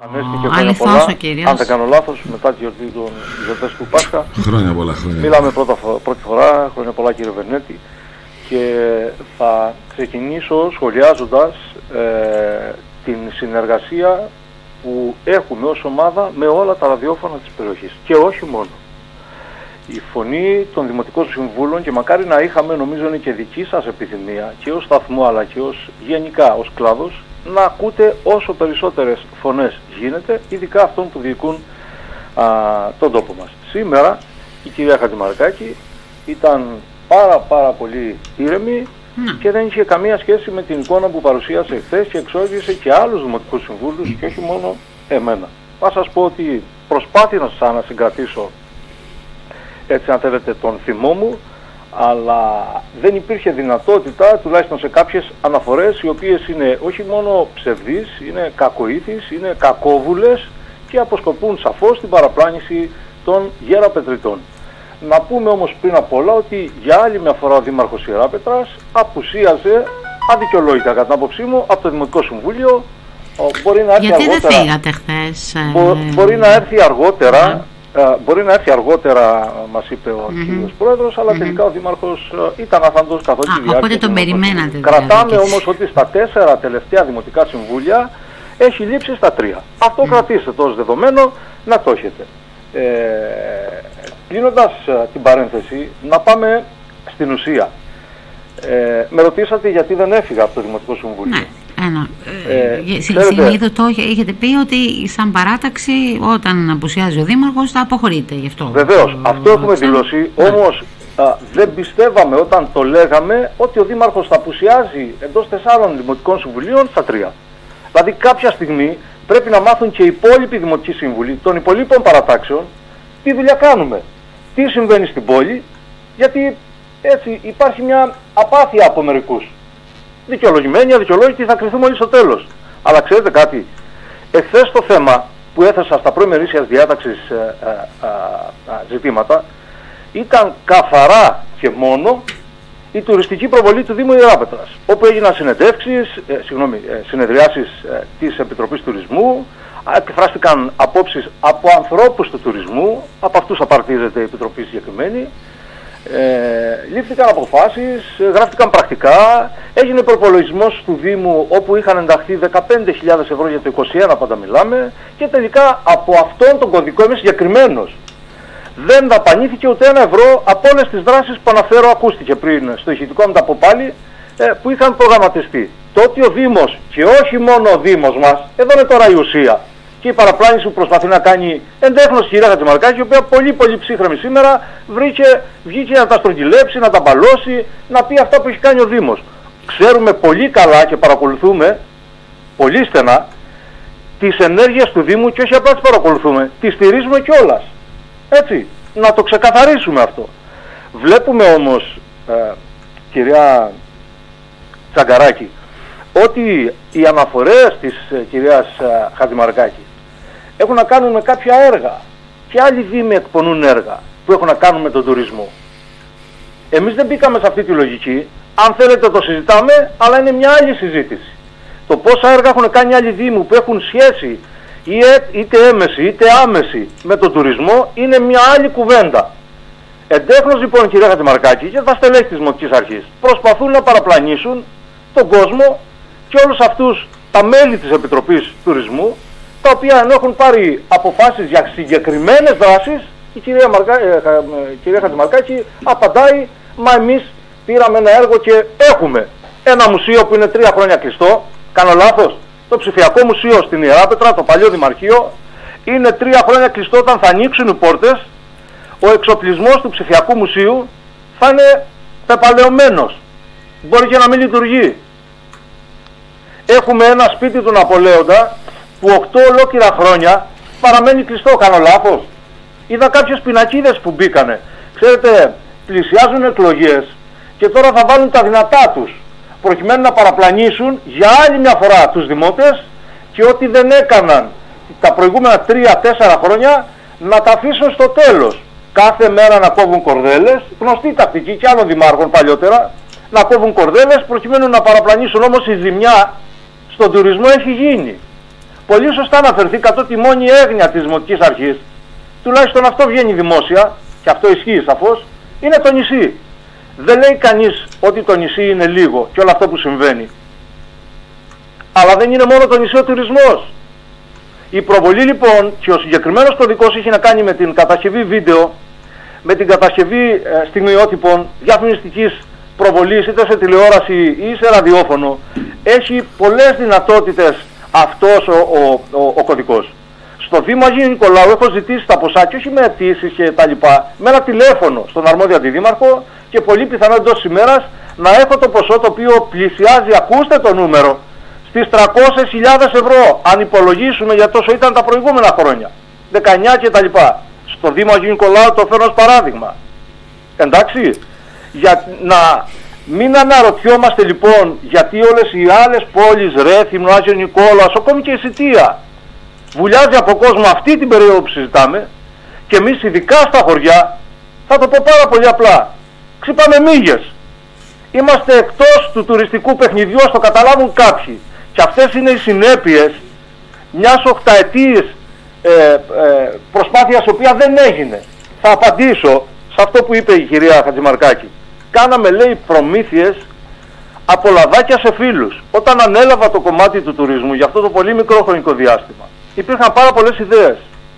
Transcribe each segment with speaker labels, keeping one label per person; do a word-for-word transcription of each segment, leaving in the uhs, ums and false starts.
Speaker 1: Ανέστηκε πολλά, αν δεν κάνω λάθος, μετά τη γιορτή των γιορτές του Πάσχα.
Speaker 2: Χρόνια πολλά, χρόνια.
Speaker 1: Μιλάμε πρώτα, πρώτη φορά, χρόνια πολλά κύριε Βερνέτη. Και θα ξεκινήσω σχολιάζοντας ε, την συνεργασία που έχουμε ως ομάδα με όλα τα ραδιόφωνα της περιοχής. Και όχι μόνο. Η φωνή των Δημοτικών Συμβούλων, και μακάρι να είχαμε, νομίζω είναι και δική σας επιθυμία, και ως σταθμό αλλά και ως γενικά ως κλάδος, να ακούτε όσο περισσότερες φωνές γίνεται, ειδικά αυτών που διοικούν α, τον τόπο μας. Σήμερα η κυρία Χατζημαρκάκη ήταν πάρα πάρα πολύ ήρεμη mm. και δεν είχε καμία σχέση με την εικόνα που παρουσίασε χθες και εξόργησε και άλλους Δημοτικούς Συμβούλους και όχι μόνο εμένα. Θα σας πω ότι προσπάθησα να συγκρατήσω, έτσι αν θέλετε, τον θυμό μου, αλλά δεν υπήρχε δυνατότητα, τουλάχιστον σε κάποιες αναφορές, οι οποίες είναι όχι μόνο ψευδείς, είναι κακοήθεις, είναι κακόβουλες και αποσκοπούν σαφώς την παραπλάνηση των γεραπετριτών. Να πούμε όμως πριν απ' όλα ότι για άλλη μια φορά ο Δήμαρχος Ιεράπετρας απουσίαζε αδικαιολόγητα κατά την άποψή μου από το Δημοτικό Συμβούλιο. Μπορεί να έρθει
Speaker 3: Γιατί
Speaker 1: αργότερα,
Speaker 3: δεν φύγατε χθες?
Speaker 1: Μπο, μπορεί να έρθει αργότερα. Uh, μπορεί να έρθει αργότερα, μας είπε ο mm-hmm. κύριος Πρόεδρος, αλλά mm-hmm. τελικά ο Δήμαρχος uh, ήταν αφαντός καθ' όλη τη διάρκεια.
Speaker 3: Οπότε τον περιμένατε.
Speaker 1: Κρατάμε δηλαδή όμως ότι στα τέσσερα τελευταία Δημοτικά Συμβούλια έχει λείψει στα τρία. Αυτό mm. κρατήστε το ως δεδομένο, να το έχετε. Ε, κλείνοντας uh, την παρένθεση, να πάμε στην ουσία. Ε, με ρωτήσατε γιατί δεν έφυγα από το Δημοτικό Συμβούλιο. Ναι.
Speaker 3: Ένα. Ε, Συνήθως το είχετε πει ότι σαν παράταξη όταν απουσιάζει ο Δήμαρχος θα αποχωρείτε γι' αυτό.
Speaker 1: Βεβαίως, αυτό έχουμε δηλώσει, όμως α, δεν πιστεύαμε όταν το λέγαμε ότι ο Δήμαρχος θα απουσιάζει εντός τεσσάρων Δημοτικών Συμβουλίων στα τρία. Δηλαδή κάποια στιγμή πρέπει να μάθουν και οι υπόλοιποι Δημοτικοί Σύμβουλοι των υπολείπων παρατάξεων τι δουλειά κάνουμε, τι συμβαίνει στην πόλη, γιατί έτσι υπάρχει μια απάθεια από μερικούς. Δικαιολογημένοι, αδικαιολόγητοι, θα κρυθούμε όλοι στο τέλος. Αλλά ξέρετε κάτι, εχθές το θέμα που έθεσα στα προημερήσιας διάταξης ε, ε, ε, ε, ζητήματα ήταν καθαρά και μόνο η τουριστική προβολή του Δήμου Ιεράπετρας, όπου έγιναν συνεντεύξεις, ε, συγγνώμη, ε, συνεδριάσεις ε, της Επιτροπής Τουρισμού, εκφράστηκαν απόψεις από ανθρώπους του τουρισμού, από αυτούς απαρτίζεται η Επιτροπή συγκεκριμένη. Ε, λήφθηκαν αποφάσεις, γράφτηκαν πρακτικά, έγινε προπολογισμός του Δήμου όπου είχαν ενταχθεί δεκαπέντε χιλιάδες ευρώ για το είκοσι ένα, πάντα μιλάμε, και τελικά από αυτόν τον κωδικό, είμαι συγκεκριμένος, δεν δαπανήθηκε ούτε ένα ευρώ από όλες τις δράσεις που αναφέρω, ακούστηκε πριν στο ηχητικό μου τα από πάλι, ε, που είχαν προγραμματιστεί. Το ότι ο Δήμος, και όχι μόνο ο Δήμος μας, εδώ είναι τώρα η ουσία, και η παραπλάνηση που προσπαθεί να κάνει εντέχνος η κυρία Χατζημαρκάκη, η οποία πολύ πολύ ψύχρεμη σήμερα βρήκε, βγήκε να τα στρογγυλέψει, να τα μπαλώσει, να πει αυτά που έχει κάνει ο Δήμος. Ξέρουμε πολύ καλά και παρακολουθούμε πολύ στενά τις ενέργειες του Δήμου και όχι απλά τις παρακολουθούμε, τις στηρίζουμε κιόλας. Έτσι, να το ξεκαθαρίσουμε αυτό. Βλέπουμε όμως, ε, κυρία Τσαγκαράκη, ότι οι αναφορές της ε, κυρίας ε, Χατζημαρκάκη έχουν να κάνουν με κάποια έργα και άλλοι δήμοι εκπονούν έργα που έχουν να κάνουν με τον τουρισμό. Εμείς δεν μπήκαμε σε αυτή τη λογική, αν θέλετε το συζητάμε, αλλά είναι μια άλλη συζήτηση. Το πόσα έργα έχουν κάνει άλλοι δήμοι που έχουν σχέση είτε έμεση είτε άμεση με τον τουρισμό είναι μια άλλη κουβέντα. Εντέχνως λοιπόν, κυρία Χατζημαρκάκη και τα στελέχη της Δημοτικής Αρχής προσπαθούν να παραπλανήσουν τον κόσμο και όλους αυτούς τα μέλη της Επιτροπής Τουρισμού, τα οποία ενώ έχουν πάρει αποφάσεις για συγκεκριμένες δράσεις, η κυρία, Μαρκα... ε, κυρία Χατζημαρκάκη απαντάει, μα εμείς πήραμε ένα έργο και έχουμε ένα μουσείο που είναι τρία χρόνια κλειστό. Κάνω λάθος? Το ψηφιακό μουσείο στην Ιεράπετρα, το παλιό Δημαρχείο, είναι τρία χρόνια κλειστό. Όταν θα ανοίξουν οι πόρτες, ο εξοπλισμός του ψηφιακού μουσείου θα είναι πεπαλαιωμένος. Μπορεί και να μην λειτουργεί. Έχουμε ένα σπίτι του Ναπολέοντα που οκτώ ολόκληρα χρόνια παραμένει κλειστό. Κάνω λάθος? Είδα κάποιες πινακίδες που μπήκανε. Ξέρετε, πλησιάζουν εκλογές και τώρα θα βάλουν τα δυνατά τους προκειμένου να παραπλανήσουν για άλλη μια φορά τους δημότες και ό,τι δεν έκαναν τα προηγούμενα τρία τέσσερα χρόνια να τα αφήσουν στο τέλος. Κάθε μέρα να κόβουν κορδέλες, γνωστή τακτική και άλλων δημάρχων παλιότερα, να κόβουν κορδέλες προκειμένου να παραπλανήσουν, όμως η ζημιά στον τουρισμό έχει γίνει. πολύ σωστά αναφερθήκατε ότι η μόνη έγνοια της Δημοτικής Αρχής, τουλάχιστον αυτό βγαίνει δημόσια, και αυτό ισχύει σαφώς, είναι το νησί. Δεν λέει κανείς ότι το νησί είναι λίγο και όλο αυτό που συμβαίνει. Αλλά δεν είναι μόνο το νησί ο τουρισμός. Η προβολή λοιπόν και ο συγκεκριμένος κωδικός έχει να κάνει με την κατασκευή βίντεο, με την κατασκευή ε, στιγμιότυπων διαφημιστικής προβολής είτε σε τηλεόραση ή σε ραδιόφωνο. Έχει πολλές δυνατότητες αυτός ο, ο, ο, ο κωδικός. Στο Δήμο Αγίου Νικολάου έχω ζητήσει τα ποσά και όχι με αιτήσεις και τα λοιπά, με ένα τηλέφωνο στον αρμόδιο αντιδήμαρχο και πολύ πιθανό εντός ημέρας να έχω το ποσό το οποίο πλησιάζει, ακούστε το νούμερο, στις τριακόσιες χιλιάδες ευρώ, αν υπολογίσουμε για τόσο ήταν τα προηγούμενα χρόνια, δεκαεννιά και τα λοιπά. Στο Δήμο Αγίου Νικολάου το φέρνω ως παράδειγμα. Εντάξει, για να μην αναρωτιόμαστε λοιπόν γιατί όλες οι άλλες πόλεις, Ρέθυμνο, Άγιο Νικόλαος, ακόμη και η Σιτία, βουλιάζει από κόσμο αυτή την περίοδο που συζητάμε, και εμείς ειδικά στα χωριά, θα το πω πάρα πολύ απλά, ξυπάμε μύγες. Είμαστε εκτός του τουριστικού παιχνιδιού, ας το καταλάβουν κάποιοι. Και αυτές είναι οι συνέπειες μιας οχταετής ε, ε, προσπάθειας, η οποία δεν έγινε. Θα απαντήσω σε αυτό που είπε η κυρία Χατζημαρκάκη. Κάναμε, λέει, προμήθειες από λαδάκια σε φίλους. Όταν ανέλαβα το κομμάτι του τουρισμού για αυτό το πολύ μικρό χρονικό διάστημα, υπήρχαν πάρα πολλές ιδέες.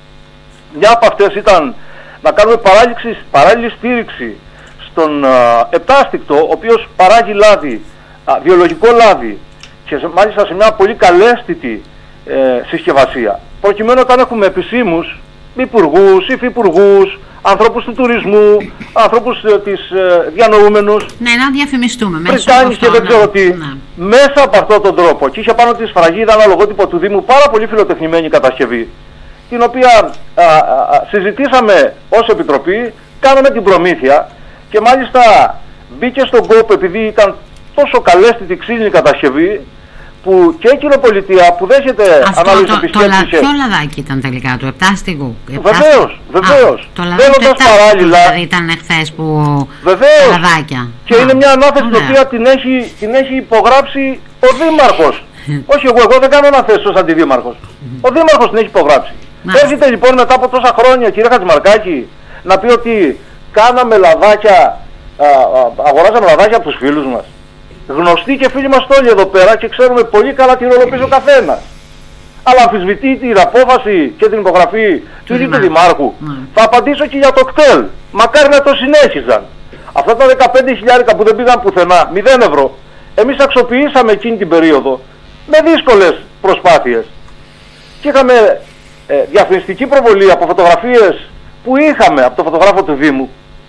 Speaker 1: Μια από αυτές ήταν να κάνουμε παράλληλη στήριξη στον α, επτάστικτο, ο οποίος παράγει λάδι, α, βιολογικό λάδι, και σε, μάλιστα σε μια πολύ καλέσθητη ε, συσκευασία, προκειμένου όταν έχουμε επισήμους υπουργούς, υφυπουργούς, ανθρώπους του τουρισμού, ανθρώπους ε, της ε, διανοούμενους,
Speaker 3: ναι, να διαφημιστούμε
Speaker 1: Βρυτάνης και δεν ξέρω τι, ναι. Μέσα από αυτόν τον τρόπο, και είχε πάνω τη σφραγίδα ένα λογότυπο του Δήμου, πάρα πολύ φιλοτεχνημένη κατασκευή, την οποία α, α, α, συζητήσαμε ως Επιτροπή, κάναμε την προμήθεια. Και μάλιστα μπήκε στον κόπο, επειδή ήταν τόσο καλέσθητη ξύλινη κατασκευή, που και η κοινοπολιτεία που δέχεται ανάλυση επισκέψεις.
Speaker 3: Αυτό ποιο λαδάκι ήταν τελικά, του επτάστιγου?
Speaker 1: Βεβαίως, βεβαίως.
Speaker 3: Το λαδάκι του επτάστιγου δηλαδή ήταν εχθές που...
Speaker 1: Βεβαίως.
Speaker 3: Τα λαδάκια.
Speaker 1: Και Α, είναι μια ανάθεση την οποία την έχει, την έχει υπογράψει ο Δήμαρχος. Όχι εγώ, εγώ δεν κάνω αναθέσεις ως αντιδήμαρχος. Ο Δήμαρχος την έχει υπογράψει. Έρχεται λοιπόν μετά από τόσα χρόνια, κυρία Χατζημαρκάκη, να πει ότι κάναμε λαδάκια, α, α, αγοράζαμε λαδάκια από τους φίλους μας. Γνωστοί και φίλοι μας όλοι εδώ πέρα και ξέρουμε πολύ καλά τι ρόλο παίζει ο καθένας. Αλλά αμφισβητεί την απόφαση και την υπογραφή του ίδιου του Δημάρχου. Mm. Θα απαντήσω και για το κτέλ. Μακάρι να το συνέχιζαν. Αυτά τα δεκαπέντε χιλιάρικα που δεν πήγαν πουθενά, μηδέν ευρώ, εμείς αξιοποιήσαμε εκείνη την περίοδο με δύσκολες προσπάθειες. Και είχαμε ε, διαφημιστική προβολή από φωτογραφίες που είχαμε από το φωτογράφο του Δήμου,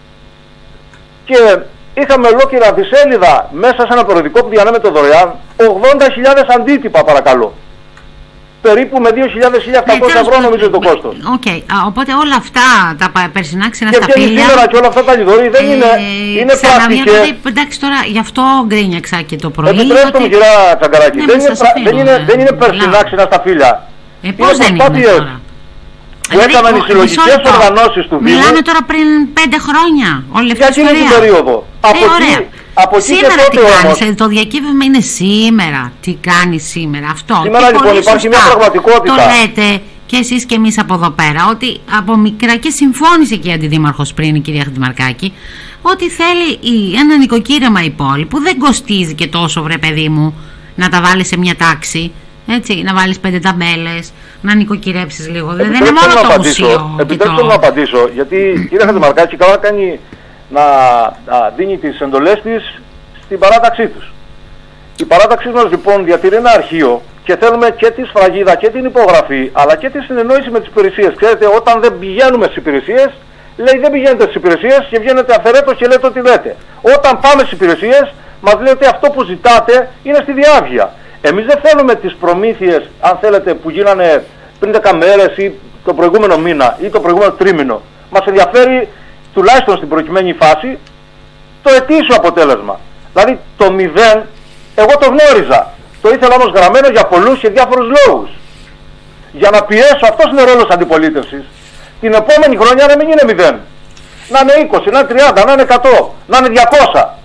Speaker 1: και είχαμε ολόκληρα δισέλιδα μέσα σε ένα περιοδικό που διανέμεται δωρεάν, ογδόντα χιλιάδες αντίτυπα παρακαλώ. Περίπου με δύο χιλιάδες με χίλια επτακόσια ευρώ νομίζω το κόστος.
Speaker 3: Οκ, okay. Οπότε όλα αυτά τα περσινά ξενασταφύλια...
Speaker 1: Και βγαίνει σήμερα και όλα αυτά τα λιδωρή δεν ε, είναι, είναι πρακτικές.
Speaker 3: Εντάξει τώρα, γι' αυτό γκρίνιαξα και το πρωί.
Speaker 1: Επιτρέψτε μου, κυρία Τσαγκαράκη, ναι, δεν, είναι, δεν, είναι, δεν είναι περσινά ξενασταφύλια.
Speaker 3: Ε, πώς δεν είναι τώρα?
Speaker 1: Που έκαναν οι συλλογικές οργανώσεις του Δήμου.
Speaker 3: Μιλάμε τώρα πριν πέντε χρόνια. Όλη αυτή
Speaker 1: η ιστορία. Για εκείνη την περίοδο. Από
Speaker 3: ε,
Speaker 1: εκεί, από
Speaker 3: σήμερα
Speaker 1: και
Speaker 3: τι
Speaker 1: τότε
Speaker 3: κάνεις,
Speaker 1: όμως,
Speaker 3: το διακύβευμα είναι σήμερα. Τι κάνει σήμερα αυτό?
Speaker 1: Σήμερα λοιπόν υπάρχει σωστά μια πραγματικότητα.
Speaker 3: Το λέτε και εσείς και εμείς από εδώ πέρα, ότι από μικρά, και συμφώνησε και η Αντιδήμαρχος πριν, η κυρία Χατζημαρκάκη, ότι θέλει η, ένα νοικοκύρεμα η πόλη που δεν κοστίζει και τόσο, βρε παιδί μου, να τα βάλει σε μια τάξη. Έτσι, να βάλεις πέντε ταμπέλες, να νοικοκυρέψεις λίγο. Δεν είναι μόνο το μουσείο.
Speaker 1: Επιτρέψτε μου να απαντήσω, γιατί η κυρία Χατζημαρκάκη καλά κάνει να α, δίνει τις εντολές της στην παράταξή τους. Η παράταξή μας λοιπόν διατηρεί ένα αρχείο και θέλουμε και τη σφραγίδα και την υπογραφή, αλλά και τη συνεννόηση με τις υπηρεσίες. Ξέρετε, όταν δεν πηγαίνουμε στις υπηρεσίες, λέει δεν πηγαίνετε στις υπηρεσίες και βγαίνετε αφαιρέτως και λέτε ό,τι λέτε. Όταν πάμε στις υπηρεσίες, μας λέει ότι αυτό που ζητάτε είναι στη διάβγεια. Εμείς δεν θέλουμε τις προμήθειες, αν θέλετε, που γίνανε πριν δέκα μέρες ή το προηγούμενο μήνα ή το προηγούμενο τρίμηνο. Μας ενδιαφέρει, τουλάχιστον στην προκειμένη φάση, το ετήσιο αποτέλεσμα. Δηλαδή το μηδέν, εγώ το γνώριζα. Το ήθελα όμως γραμμένο για πολλούς και διάφορους λόγους. Για να πιέσω, αυτός είναι ο ρόλος αντιπολίτευσης, την επόμενη χρονιά να μην είναι μηδέν. Να είναι είκοσι, να είναι τριάντα, να είναι εκατό, να είναι διακόσια.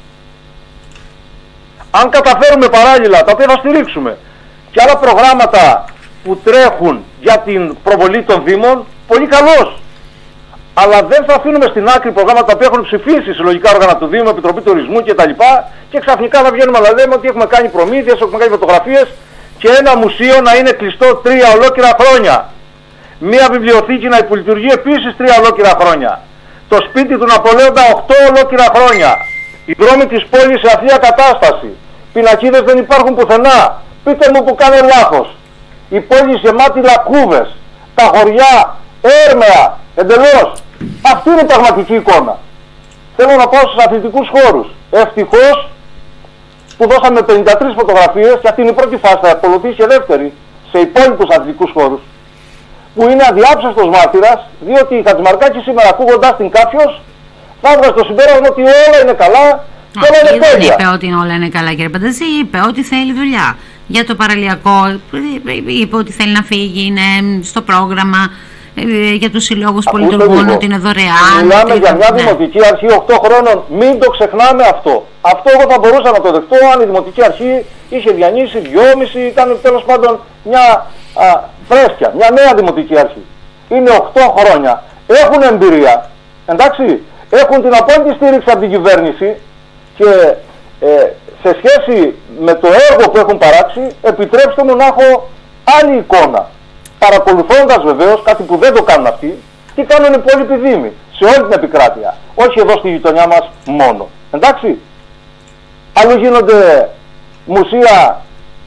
Speaker 1: Αν καταφέρουμε παράλληλα, τα οποία θα στηρίξουμε, και άλλα προγράμματα που που τρέχουν για την προβολή των Δήμων, πολύ καλός. Αλλά δεν θα αφήνουμε στην άκρη προγράμματα που έχουν ψηφίσει συλλογικά όργανα του Δήμου, Επιτροπή Τουρισμού κτλ. Και ξαφνικά θα βγαίνουμε να λέμε ότι έχουμε κάνει προμήθειες, έχουμε κάνει φωτογραφίες και ένα μουσείο να είναι κλειστό τρία ολόκληρα χρόνια. Μία βιβλιοθήκη να υπολειτουργεί επίσης τρία ολόκληρα χρόνια. Το σπίτι του Ναπολέοντα οκτώ ολόκληρα χρόνια. Οι δρόμοι της πόλης σε αθλία κατάσταση. Πινακίδες δεν υπάρχουν πουθενά. Πείτε μου που κάνω λάθος. Η πόλη γεμάτη λακκούβες. Τα χωριά έρμεα. Εντελώς. Αυτή είναι η πραγματική εικόνα. Θέλω να πάω στους αθλητικούς χώρους. Ευτυχώς που δώσαμε πενήντα τρεις φωτογραφίες και αυτή είναι η πρώτη φάση. Θα ακολουθήσει και δεύτερη σε υπόλοιπους αθλητικούς χώρους. Που είναι αδιάψευτος μάρτυρας, διότι η Χατζημαρκάκη σήμερα, ακούγοντάς την κάποιος, θα έβγαζε το συμπέρασμα ότι όλα είναι καλά και όλα είναι τέλεια.
Speaker 3: Δεν είπε ότι όλα είναι καλά, κύριε Πανταζή, είπε ότι θέλει δουλειά. Για το παραλιακό, είπε ότι θέλει να φύγει, είναι στο πρόγραμμα. Για τους συλλόγους που λειτουργούν, ότι είναι δωρεάν.
Speaker 1: Μιλάμε
Speaker 3: ότι...
Speaker 1: για μια
Speaker 3: ναι.
Speaker 1: δημοτική αρχή οκτώ χρόνων. Μην το ξεχνάμε αυτό. Αυτό εγώ θα μπορούσα να το δεχτώ αν η δημοτική αρχή είχε διανύσει δυόμιση, ήταν τέλος πάντων μια α, φρέσκια, μια νέα δημοτική αρχή. Είναι οκτώ χρόνια. Έχουν εμπειρία. Εντάξει. Έχουν την απόλυτη στήριξη από την κυβέρνηση και ε, σε σχέση με το έργο που έχουν παράξει, επιτρέψτε μου να έχω άλλη εικόνα. Παρακολουθώντας βεβαίως, κάτι που δεν το κάνουν αυτοί, τι κάνουν οι υπόλοιποι δήμοι σε όλη την επικράτεια. Όχι εδώ στη γειτονιά μας μόνο. Εντάξει. Αλλού γίνονται μουσεία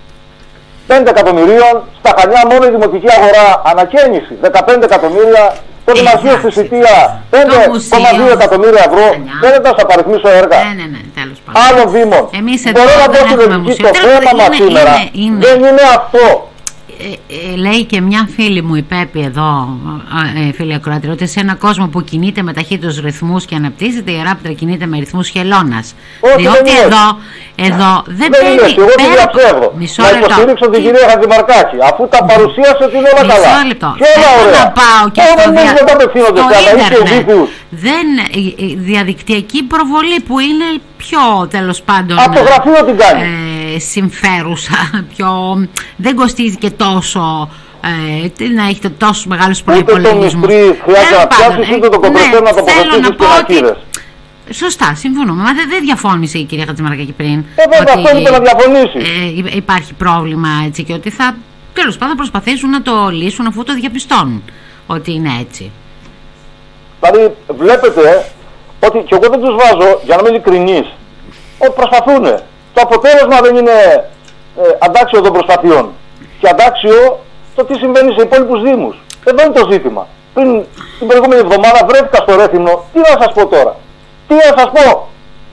Speaker 1: πέντε εκατομμυρίων, στα Χανιά μόνο η δημοτική αγορά ανακαίνιση δεκαπέντε εκατομμύρια, το δημοσίο στη Σιτία πέντε κόμμα δύο εκατομμύρια ευρώ. Δεν θα σας απαριθμίσω έργα.
Speaker 3: Ναι, ναι, ναι, τέλος πάντων.
Speaker 1: Άλλων δήμων.
Speaker 3: Μπορώ
Speaker 1: να πω στην ελληνική, το θέμα μας σήμερα δεν είναι αυτό.
Speaker 3: Ε, ε, λέει και μια φίλη μου, η Πέπη εδώ, ε, φίλη ακροάτρια, ότι σε ένα κόσμο που κινείται με ταχύτητους ρυθμούς και αναπτύσσεται, η Ράπτρα κινείται με ρυθμούς χελώνας. Διότι εδώ, εδώ δεν παίρνει.
Speaker 1: Εγώ τη διαψεύδω. Να υποστήριξω την κυρία Χατζημαρκάκη, αφού τα παρουσίασε ότι είναι όλα καλά.
Speaker 3: Μισό λεπτό.
Speaker 1: Και όλα ωραία.
Speaker 3: Να πάω και στο, δια...
Speaker 1: στο
Speaker 3: ίντερνετ. Δεν, η διαδικτυακή προβολή που είναι πιο, τέλος πάντων,
Speaker 1: από το γραφείο την κάνει.
Speaker 3: Ε, συμφέρουσα, πιο, δεν κοστίζει και τόσο, ε, να έχετε τόσους μεγάλους προϋπολογισμούς.
Speaker 1: Ούτε το μυστρή χρειάζεται να πιάσεις, ούτε το κομπρεσέρ να τοποθετήσεις πινακίδες.
Speaker 3: Σωστά, συμφωνούμε. Μα δεν, δεν διαφώνησε η κυρία Χατζημαρκάκη πριν.
Speaker 1: Ε, βέβαια, αυτό είπε να διαφωνήσει.
Speaker 3: Ε, υπάρχει πρόβλημα έτσι και ότι θα, τέλος πάντων, προσπαθήσουν να το λύσουν αφού το διαπιστώνουν ότι είναι έτσι.
Speaker 1: Δηλαδή, βλέπετε ότι και εγώ δεν τους βάζω, για να είμαι ειλικρινής, ότι προσπαθούν. Το αποτέλεσμα δεν είναι ε, αντάξιο των προσπαθειών. Και αντάξιο το τι συμβαίνει σε υπόλοιπους δήμους. Εδώ είναι το ζήτημα. Πριν την προηγούμενη εβδομάδα βρέθηκα στο Ρέθυμνο. Τι να σας πω τώρα. Τι να σας πω.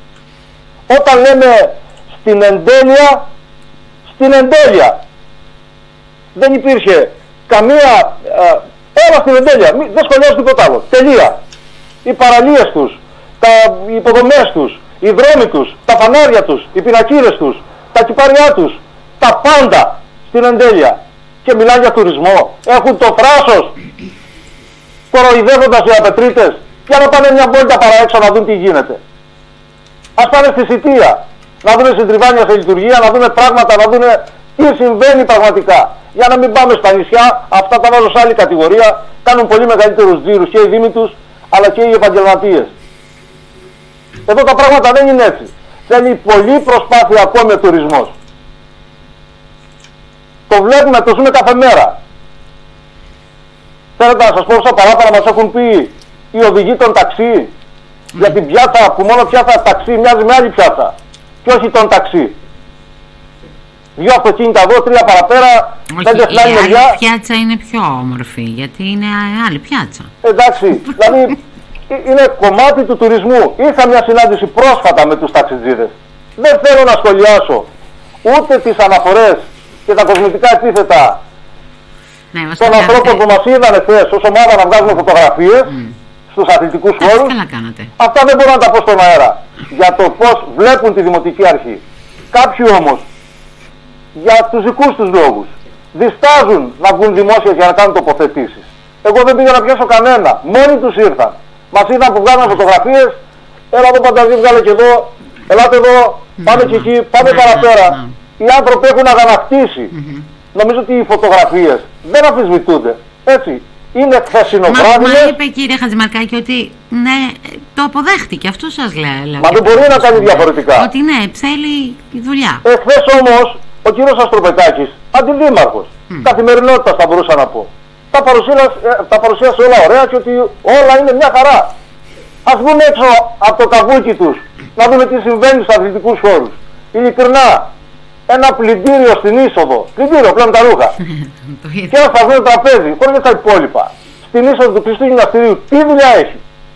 Speaker 1: Όταν λέμε στην εντέλεια, στην εντέλεια. Δεν υπήρχε καμία... Ε, όλα στην εντέλεια. Μη, δεν σχολιάζω τίποτα άλλο. Τελεία. Οι παραλίες τους, τα, οι υποδομές τους, οι δρόμοι τους, τα φανάρια τους, οι πινακίδες τους, τα κυπάρια τους, τα πάντα στην εντέλεια. Και μιλάνε για τουρισμό. Έχουν το θράσος, κοροϊδεύοντας οι απετρίτες, για να πάνε μια βόλτα παραέξω να δουν τι γίνεται. Ας πάνε στη Σιτία, να δουν συντριβάνια σε λειτουργία, να δουν πράγματα, να δουν τι συμβαίνει πραγματικά. Για να μην πάμε στα νησιά, αυτά τα βάζω σε άλλη κατηγορία, κάνουν πολύ μεγαλύτερους τζίρους και οι δήμοι τους, αλλά και οι επαγγελματίες. Εδώ τα πράγματα δεν είναι έτσι. Θέλει πολλή προσπάθεια ακόμη ο τουρισμός. Το βλέπουμε, το ζούμε κάθε μέρα. Θέλετε να σας πω όσα παράπονα μας έχουν πει οι οδηγοί των ταξί mm. για την πιάτσα που μόνο πιάτσα ταξί μοιάζει με άλλη πιάτσα και όχι τον ταξί. Δύο αυτοκίνητα εδώ, τρία παραπέρα, πέντε φλάνι μεριά.
Speaker 3: Η πιάτσα είναι πιο όμορφη γιατί είναι άλλη πιάτσα.
Speaker 1: Εντάξει, δηλαδή είναι κομμάτι του τουρισμού. Είχα μια συνάντηση πρόσφατα με τους ταξιτζίδες. Δεν θέλω να σχολιάσω ούτε τις αναφορές και τα κοσμητικά επίθετα
Speaker 3: ναι,
Speaker 1: των ανθρώπων που μας είδαν χθες ως ομάδα να βγάζουμε φωτογραφίες mm. στους αθλητικούς χώρους. Αυτά δεν μπορώ να τα πω στον αέρα για το πώς βλέπουν τη Δημοτική Αρχή. Κάποιοι όμως για τους δικούς τους λόγους διστάζουν να βγουν δημόσια για να κάνουν τοποθετήσεις. Εγώ δεν πήγα να πιάσω κανένα. Μόνοι τους ήρθαν. Μας είδαν που βγάζουν φωτογραφίες. Έλα εδώ Πανταζή, βγάλε και εδώ. Ελάτε εδώ. Πάμε και εκεί. Πάμε παραπέρα. Οι άνθρωποι έχουν αγανακτήσει. Νομίζω ότι οι φωτογραφίες δεν αμφισβητούνται. Έτσι. Είναι χθεσινοβράδινες.
Speaker 3: Μα, μα είπε κύριε Χατζημαρκάκη ότι ναι, το αποδέχτηκε. Αυτό σας λέω.
Speaker 1: Μα δεν μπορεί να κάνει διαφορετικά.
Speaker 3: Ότι ναι, θέλει η δουλειά.
Speaker 1: Εχθές όμως ο κύριος Αστροπετάκης, αντιδήμαρχος, mm. καθημερινότητας θα μπορούσα να πω, τα παρουσίασε, τα παρουσίασε όλα ωραία και ότι όλα είναι μια χαρά. Ας βγουν έξω από το καβούκι τους, να δούμε τι συμβαίνει στους αθλητικούς χώρους. Ειλικρινά, ένα πλυντήριο στην είσοδο, πλυντήριο πλέον τα ρούχα, και ένα σταθμένο τραπέζι, χωρίς τα υπόλοιπα, στην είσοδο του κλειστού γυμναστηρίου, τι δουλειά έχει?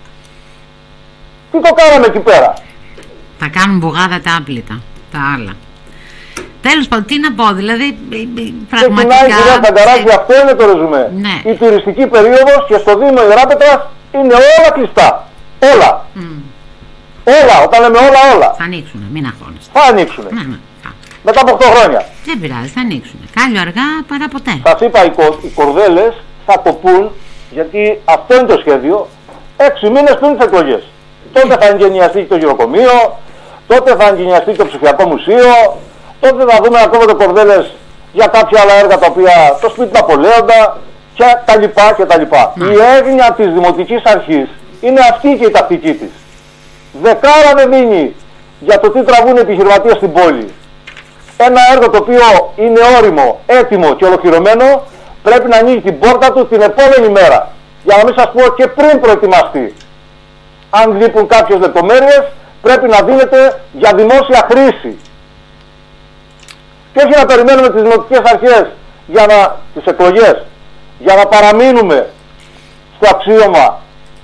Speaker 1: Τι το κάναμε εκεί πέρα?
Speaker 3: Θα κάνουν μπουγάδα τα άπλυτα, τα άλλα. Τέλος πάντων, τι να πω, δηλαδή πραγματικά...
Speaker 1: Ξεκινάει, κυρία Καγκαράκη, αυτό είναι το ρεζουμέ. Ναι. Η τουριστική περίοδος και στο Δήμο Ιεράπετρας είναι όλα κλειστά. Όλα. Mm. Όλα, όταν λέμε όλα, όλα.
Speaker 3: Θα ανοίξουνε, μην αγχώνεστε.
Speaker 1: Θα ανοίξουνε.
Speaker 3: Ναι, ναι.
Speaker 1: Μετά από οκτώ χρόνια.
Speaker 3: Δεν πειράζει, θα ανοίξουνε. Κάλλιο αργά παρά ποτέ.
Speaker 1: Σας είπα, οι, κο, οι κορδέλες θα το πούν, γιατί αυτό είναι το σχέδιο, έξι μήνες πριν τις εκλογές. Τότε θα εγκαινιαστεί το γυροκομείο, τότε θα εγκαινιαστεί το ψηφιακό μουσείο, τότε θα δούμε ακόμα το κορδέλες για κάποια άλλα έργα τα οποία το σπίτι του Απολέοντα και τα λοιπά και τα λοιπά. Mm. Η έγνοια της Δημοτικής Αρχής είναι αυτή και η τακτική της. Δεκάρα δεν δίνει για το τι τραβούν οι επιχειρηματίες στην πόλη. Ένα έργο το οποίο είναι όριμο, έτοιμο και ολοκληρωμένο πρέπει να ανοίγει την πόρτα του την επόμενη μέρα. Για να μην σας πω και πριν προετοιμαστεί. Αν λείπουν κάποιες λεπτομέρειες πρέπει να δίνεται για δημόσια χρήση. Και όχι να περιμένουμε τις δημοτικές αρχές για να, τις εκλογές, για να παραμείνουμε στο αξίωμα,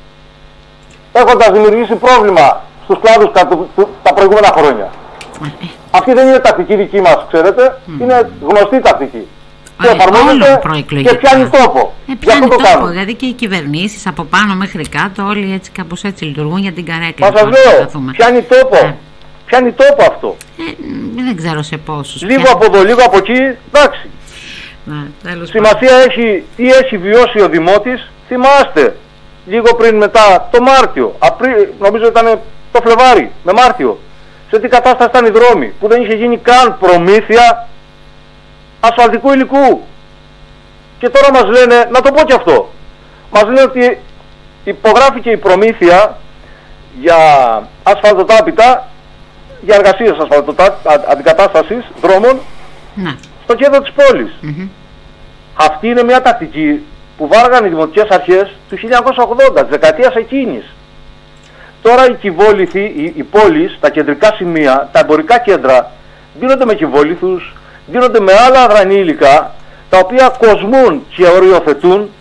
Speaker 1: έχοντας δημιουργήσει πρόβλημα στους κλάδους τα προηγούμενα χρόνια. Αυτή δεν είναι τακτική δική μας, ξέρετε, mm. είναι γνωστή τακτική. Και εφαρμόζεται και πιάνει τόπο.
Speaker 3: Ε, πιάνει τόπο, το δηλαδή και οι κυβερνήσεις από πάνω μέχρι κάτω όλοι έτσι κάπως έτσι λειτουργούν για την καρέκλα.
Speaker 1: Μα σας λέω, πιάνει τόπο. Ε. Πιάνει τόπο αυτό.
Speaker 3: Ε, δεν ξέρω σε πόσους.
Speaker 1: Λίγο πιάνει. Από εδώ, λίγο από εκεί, εντάξει. Να, σημασία έχει τι έχει βιώσει ο Δημότης. Θυμάστε, λίγο πριν μετά το Μάρτιο, Απρί, νομίζω ήταν το Φλεβάρι με Μάρτιο, σε τι κατάσταση ήταν οι δρόμοι, που δεν είχε γίνει καν προμήθεια ασφαλτικού υλικού. Και τώρα μας λένε, να το πω και αυτό, μας λένε ότι υπογράφηκε η προμήθεια για ασφαλτοτάπητα, για εργασίες αντικατάστασης δρόμων, να. στο κέντρο της πόλης. Mm-hmm. Αυτή είναι μια τακτική που βάργαν οι δημοτικές αρχές του χίλια εννιακόσια ογδόντα, της δεκαετίας εκείνης. Τώρα οι κυβόληθοι, οι, οι πόλεις, τα κεντρικά σημεία, τα εμπορικά κέντρα, δίνονται με κυβόληθους, δίνονται με άλλα αδρανή υλικά, τα οποία κοσμούν και οριοθετούν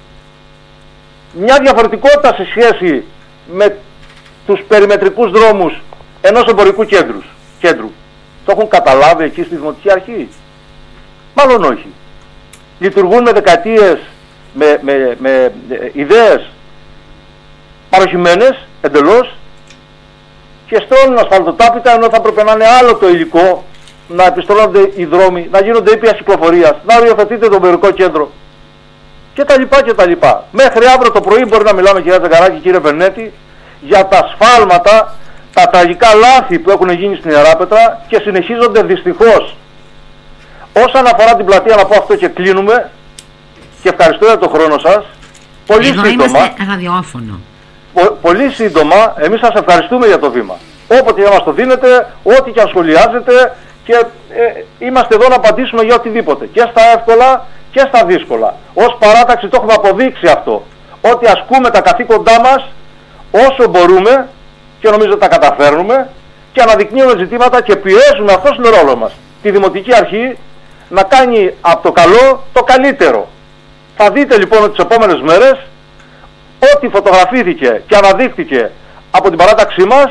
Speaker 1: μια διαφορετικότητα σε σχέση με τους περιμετρικούς δρόμους ενός εμπορικού κέντρου. κέντρου. Το έχουν καταλάβει εκεί στη Δημοτική Αρχή? Μάλλον όχι. Λειτουργούν με δεκαετίες, με, με, με ιδέες παροχημένες εντελώς και στρώνουν ασφαλτοτάπητα, ενώ θα έπρεπε να είναι άλλο το υλικό, να επιστρώνονται οι δρόμοι, να γίνονται ήπιας κυκλοφορίας, να οριοθετείται το εμπορικό κέντρο και τα λοιπά και τα λοιπά. Μέχρι αύριο το πρωί μπορεί να μιλάμε, κυρία Τζαγκαράκη, κύριε Περνέτη, για τα σφάλματα, τα τραγικά λάθη που έχουν γίνει στην Ιεράπετρα και συνεχίζονται δυστυχώς. Όσον αφορά την πλατεία, να πω αυτό και κλείνουμε, και ευχαριστώ για τον χρόνο σας. Πολύ
Speaker 3: Εδώ
Speaker 1: σύντομα.
Speaker 3: Είμαστε ραδιόφωνο.
Speaker 1: Πο, πολύ σύντομα, εμείς σας ευχαριστούμε για το βήμα. Όποτε για μας το δίνετε, ό,τι και αν σχολιάζετε, και ε, είμαστε εδώ να απαντήσουμε για οτιδήποτε. Και στα εύκολα και στα δύσκολα. Ως παράταξη το έχουμε αποδείξει αυτό. Ότι ασκούμε τα καθήκοντά μας όσο μπορούμε και νομίζω ότι τα καταφέρνουμε και αναδεικνύουμε ζητήματα και πιέζουμε, αυτός είναι ο ρόλος μας, τη Δημοτική Αρχή να κάνει από το καλό το καλύτερο. Θα δείτε λοιπόν ότι τις επόμενες μέρες ό,τι φωτογραφήθηκε και αναδείχθηκε από την παράταξή μας,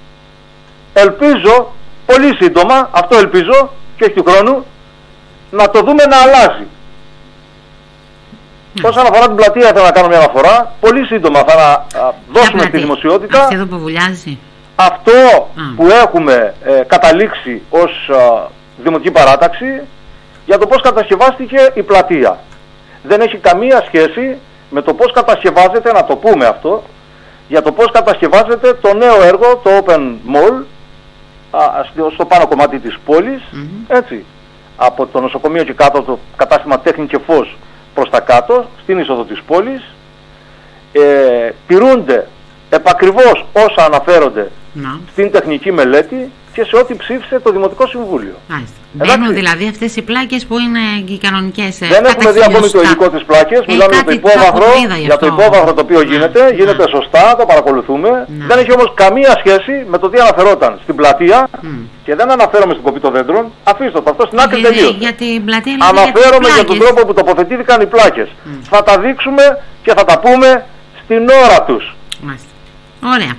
Speaker 1: ελπίζω πολύ σύντομα, αυτό ελπίζω και όχι του χρόνου, να το δούμε να αλλάζει. Mm. Όσον αφορά την πλατεία, θέλω να κάνω μια αναφορά. Πολύ σύντομα θα να, α, δώσουμε στη δημοσιότητα
Speaker 3: αυτή εδώ που βουλιάζει.
Speaker 1: Αυτό mm. που έχουμε ε, καταλήξει ως α, δημοτική παράταξη για το πώς κατασκευάστηκε η πλατεία. Δεν έχει καμία σχέση με το πώς κατασκευάζεται, να το πούμε αυτό, για το πώς κατασκευάζεται το νέο έργο, το Open Mall, α, στο πάνω κομμάτι της πόλης, mm-hmm. έτσι, από το νοσοκομείο και κάτω το κατάστημα Τέχνη και Φως προς τα κάτω, στην είσοδο της πόλης, ε, τηρούνται επακριβώς όσα αναφέρονται
Speaker 3: να.
Speaker 1: στην τεχνική μελέτη και σε ό,τι ψήφισε το Δημοτικό Συμβούλιο.
Speaker 3: Μπαίνουν δηλαδή αυτές οι πλάκες που είναι οι κανονικές.
Speaker 1: Δεν έχουμε δει ακόμη το υλικό της πλάκες. Ε, μιλάμε για το υπόβαθρο, για το υπόβαθρο το οποίο να, γίνεται. Να. Γίνεται σωστά, το παρακολουθούμε. Να. Δεν έχει όμως καμία σχέση με το τι αναφερόταν στην πλατεία mm. και δεν αναφέρομαι στην κοπή των δέντρων. Αφήστε το αυτό στην άκρη τελείως. Αναφέρομαι για, για τον τρόπο που τοποθετήθηκαν οι πλάκες. Mm. Θα τα δείξουμε και θα τα πούμε στην ώρα τους.
Speaker 3: Μάλιστα. Ωραία.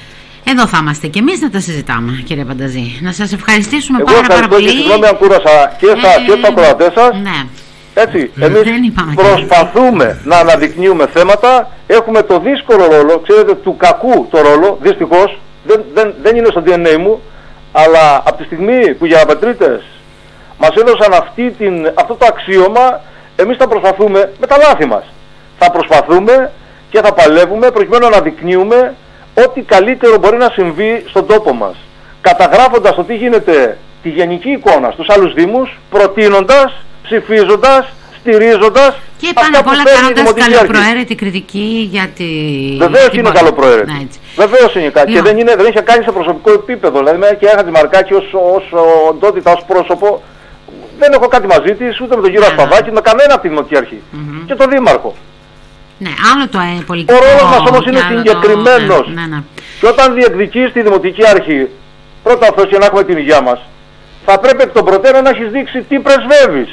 Speaker 3: Εδώ θα είμαστε και εμείς να τα συζητάμε, κύριε Πανταζή. Να σας ευχαριστήσουμε
Speaker 1: Εγώ
Speaker 3: πάρα, πάρα πολύ.
Speaker 1: Εγώ συγγνώμη αν κούρασα και εσάς ε, και τους ακροατές σας.
Speaker 3: Ναι.
Speaker 1: Έτσι, εμείς προσπαθούμε να αναδεικνύουμε θέματα. Έχουμε το δύσκολο ρόλο, ξέρετε, του κακού το ρόλο, δυστυχώς. Δεν, δεν, δεν είναι στο ντι εν έι μου, αλλά από τη στιγμή που οι Γεραπετρίτες μας έδωσαν αυτή την, αυτό το αξίωμα, εμείς θα προσπαθούμε με τα λάθη μας. Θα προσπαθούμε και θα παλεύουμε προκειμένου να αναδεικνύουμε ό,τι καλύτερο μπορεί να συμβεί στον τόπο μας, καταγράφοντας το τι γίνεται, τη γενική εικόνα στους άλλους δήμους, προτείνοντας, ψηφίζοντας, στηρίζοντας
Speaker 3: και πάνω απ' όλα κάνοντας καλοπροαίρετη κριτική για τη...
Speaker 1: Βεβαίως είναι καλοπροαίρετη. Ναι, Βεβαίως είναι κάτι. Και δεν, είναι, δεν έχει κάνει σε προσωπικό επίπεδο. Δηλαδή με και ένα Μαρκάκη ως, ως οντότητα, ως πρόσωπο, δεν έχω κάτι μαζί της, ούτε με τον κύριο Ασπαδάκη, με κανένα από τη Δημοτική Αρχή. Mm-hmm. Και τον Δήμαρχο.
Speaker 3: Ναι, άλλο το ε, πολιτικό...
Speaker 1: Ο ρόλος μας όμως είναι συγκεκριμένος.
Speaker 3: Ναι, ναι, ναι.
Speaker 1: Και όταν διεκδικείς τη Δημοτική Αρχή, πρώτα αυτός για να έχουμε την υγεία μας, θα πρέπει εκ των προτέρων να έχεις δείξει τι πρεσβεύεις,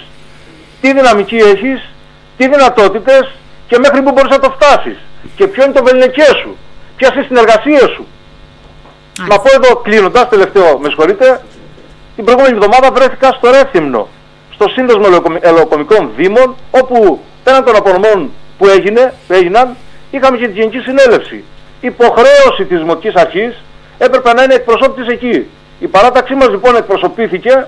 Speaker 1: τι δυναμική έχεις, τι δυνατότητες και μέχρι που μπορείς να το φτάσεις. Και ποιο είναι το βεληνικές σου, ποιες είναι οι συνεργασίες σου. Άς. Να πω εδώ κλείνοντας, τελευταίο, με συγχωρείτε, την προηγούμενη εβδομάδα βρέθηκα στο Ρέθυμνο, στο Σύνδεσμο Ελαιοκομικών Δήμων, όπου πέραν των απονομών που, έγινε, που έγιναν, είχαμε και τη Γενική Συνέλευση. Υποχρέωση της Δημοτικής Αρχής έπρεπε να είναι εκπροσώπητης εκεί. Η παράταξή μας λοιπόν εκπροσωπήθηκε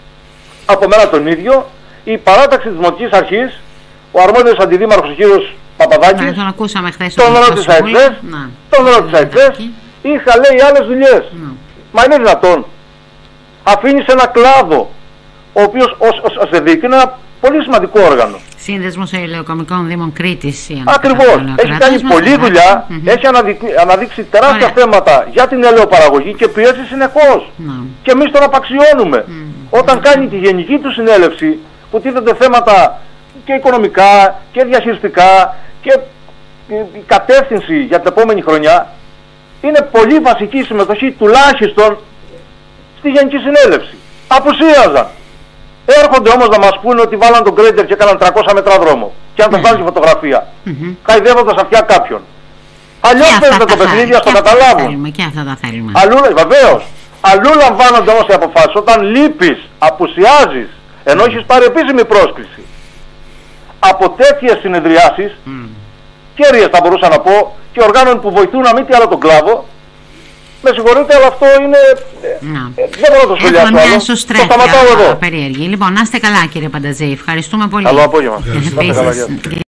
Speaker 1: από μένα τον ίδιο. Η παράταξη της Δημοτικής Αρχής, ο αρμόδιος αντιδήμαρχος ο κύριος Παπαδάκης,
Speaker 3: ναι, τον ακούσαμε χθες,
Speaker 1: τον ρώτησα εχθές, τον ρώτησα εχθές, είχα λέει άλλες δουλειές. Ναι. Μα είναι δυνατόν? Αφήνεις ένα κλάδο, ο οποίος ως, ως, ως εδίκη είναι ένα πολύ σημαντικό όργανο.
Speaker 3: Σύνδεσμος Ελαιοκομικών Δήμων Κρήτης.
Speaker 1: Ακριβώς. Έχει κάνει πολλή δουλειά, mm-hmm. έχει αναδείξει, αναδείξει τεράστια Ωραία. θέματα για την ελαιοπαραγωγή και πιέσει συνεχώς. Mm. Και εμείς τον απαξιώνουμε. Mm. Όταν mm. κάνει τη γενική του συνέλευση, που τίθενται θέματα και οικονομικά και διαχειριστικά και η κατεύθυνση για την επόμενη χρονιά, είναι πολύ βασική η συμμετοχή τουλάχιστον στη γενική συνέλευση. Απουσίαζαν. Έρχονται όμως να μας πούνε ότι βάλαν τον γκρέντερ και έκαναν τριακόσια μέτρα δρόμο. Και αν δεν βάλουν φωτογραφία. Mm-hmm. Χαϊδεύοντας αυτιά κάποιον. Αλλιώς παίζετε το παιχνίδι, ας το καταλάβουν.
Speaker 3: Και αυτά τα θέλουμε.
Speaker 1: Αλλού, βεβαίως. Αλλού λαμβάνονται όμως οι αποφάσεις. Όταν λείπεις, απουσιάζεις, ενώ έχεις πάρει επίσημη πρόσκληση. Από τέτοιες συνεδριάσεις, mm. κέρυες θα μπορούσα να πω, και οργάνων που βοηθούν να μην τι άλλο τον κλάδο. Με συγχωρείτε, αλλά αυτό είναι...
Speaker 3: Να.
Speaker 1: Ε, δεν μπορώ να το σχολιάσω άλλο.
Speaker 3: Μια σωστρέφεια
Speaker 1: το σταματάω εδώ.
Speaker 3: Περίεργη. Λοιπόν, να είστε καλά κύριε Πανταζή. Ευχαριστούμε πολύ.
Speaker 1: Καλό απόγευμα.